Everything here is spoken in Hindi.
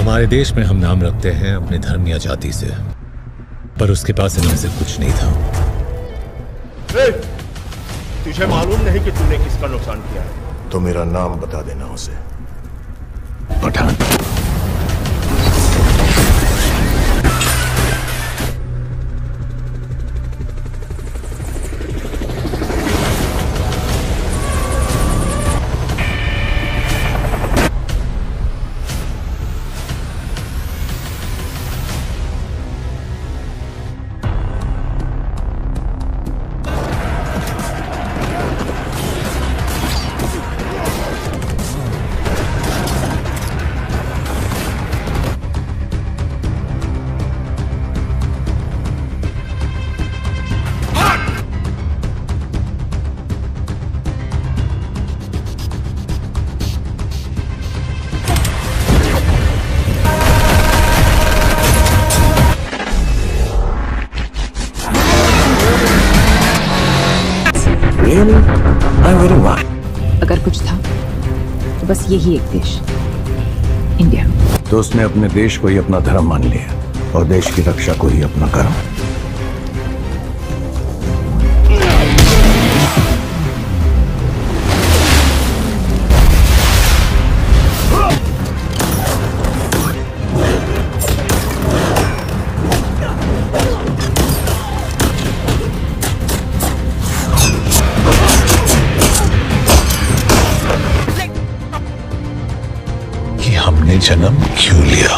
हमारे देश में हम नाम रखते हैं अपने धर्म या जाति से, पर उसके पास इनमें से कुछ नहीं था। तुझे मालूम नहीं कि तूने किसका नुकसान किया है? तो मेरा नाम बता देना उसे। पठान। अगर कुछ था तो बस यही एक देश, इंडिया। तो उसने अपने देश को ही अपना धर्म मान लिया और देश की रक्षा को ही अपना कर्म। हमने जन्म क्यों लिया?